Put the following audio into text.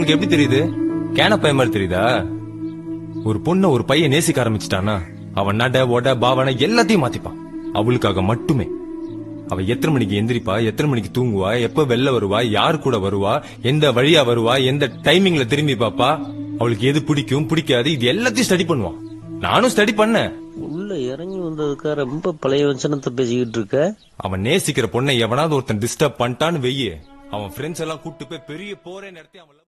உனக்கு எப்படி தெரியுது? கேன பையன் மாதிரி தெரியுதா? ஒரு பொண்ண ஒரு பையன் நேசிக்க ஆரம்பிச்சிட்டானா அவன் நட ஒட பாவனை எல்லாத்தையும் மாத்திப்பான் அவளுக்காக மட்டுமே. அவ எத்தனை மணிக்கு எந்திரிப்பா, எத்தனை மணிக்கு தூங்குவா, எப்ப வெளில வருவா, யாரு கூட வருவா, எந்த வழியா வருவா, எந்த டைமிங்ல திரும்பி பாப்பா, அவளுக்கு எது பிடிக்கும் பிடிக்காது, இது எல்லாத்தையும் ஸ்டடி பண்ணுவான். நானும் ஸ்டடி பண்ணேன். உள்ள இறங்கி வந்ததுக்கா ரொம்ப பழைய வஞ்சனத்தை பேசிக்கிட்டு இருக்க. அவன் நேசிக்கிற பொண்ணை எவனாவது ஒருத்தன் டிஸ்டர்ப் பண்ணிட்டான்னு வெய்ய, அவன் ஃப்ரெண்ட்ஸ் எல்லாம் கூட்டு போய் பெரிய போரே நடத்தி அவன்